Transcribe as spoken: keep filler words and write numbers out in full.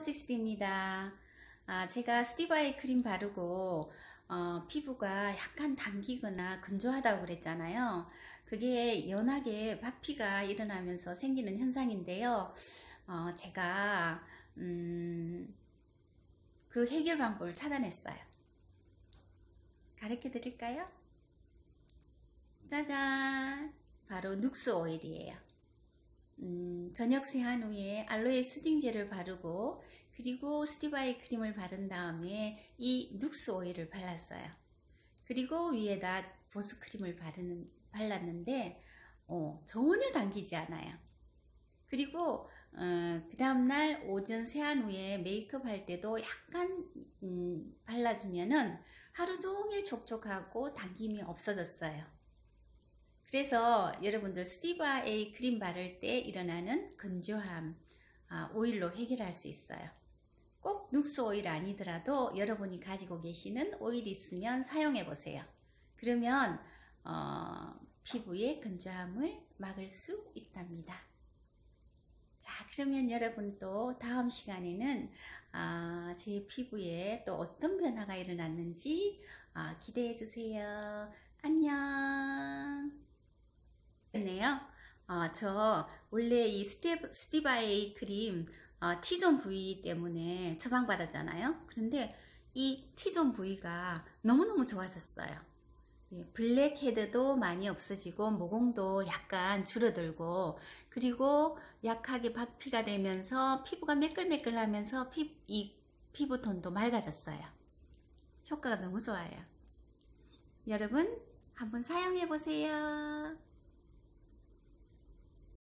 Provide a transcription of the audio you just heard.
식스디입니다. 아, 제가 스티바이 크림 바르고 어, 피부가 약간 당기거나 건조하다고 그랬잖아요. 그게 연하게 박피가 일어나면서 생기는 현상인데요. 어, 제가 음, 그 해결 방법을 찾아냈어요. 가르쳐 드릴까요? 짜잔! 바로 눅스 오일이에요. 음, 저녁 세안 후에 알로에 수딩젤을 바르고 그리고 스티바이 크림을 바른 다음에 이 눅스 오일을 발랐어요. 그리고 위에다 보습 크림을 바르는, 발랐는데 어, 전혀 당기지 않아요. 그리고 어, 그 다음날 오전 세안 후에 메이크업 할 때도 약간 음, 발라주면은 하루 종일 촉촉하고 당김이 없어졌어요. 그래서 여러분들 스티바 A 크림 바를 때 일어나는 건조함 아, 오일로 해결할 수 있어요. 꼭 눅스 오일 아니더라도 여러분이 가지고 계시는 오일 있으면 사용해 보세요. 그러면 어, 피부의 건조함을 막을 수 있답니다. 자, 그러면 여러분 또 다음 시간에는 아, 제 피부에 또 어떤 변화가 일어났는지 아, 기대해 주세요. 안녕. 네요. 어, 저 원래 이 스티, 스티바이 크림 어, T존 부위 때문에 처방받았잖아요. 그런데 이 T존 부위가 너무너무 좋아졌어요. 예, 블랙헤드도 많이 없어지고 모공도 약간 줄어들고 그리고 약하게 박피가 되면서 피부가 매끌매끌하면서 피, 이 피부톤도 맑아졌어요. 효과가 너무 좋아요. 여러분 한번 사용해 보세요.